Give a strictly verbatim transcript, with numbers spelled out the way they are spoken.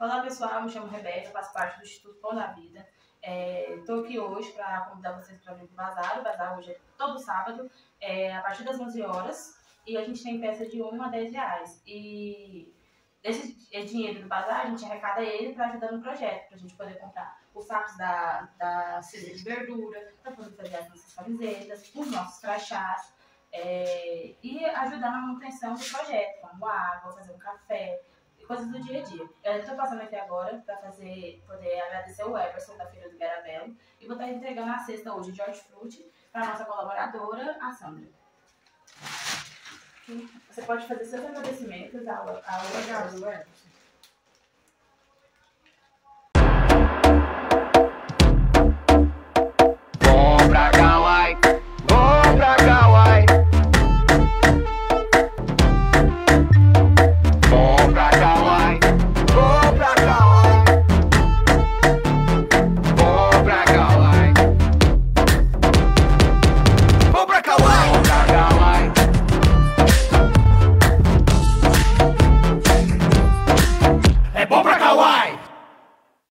Olá pessoal, me chamo Rebeca, faço parte do Instituto Pão da Vida. Estou é, aqui hoje para convidar vocês para vir para o Bazar. O Bazar hoje é todo sábado, é, a partir das onze horas, e a gente tem peça de um a dez reais. E esse dinheiro do Bazar a gente arrecada ele para ajudar no projeto, para a gente poder comprar os sacos da, da cesta de verdura, para poder fazer as nossas camisetas, os nossos crachás, é, e ajudar na manutenção do projeto, como água, fazer um café, coisas do dia a dia. Eu estou passando aqui agora para fazer, poder agradecer o Everson da Feira do Garabelo e vou estar entregando a cesta hoje de hortifruti para a nossa colaboradora, a Sandra. Você pode fazer seus agradecimentos ao, ao Everson.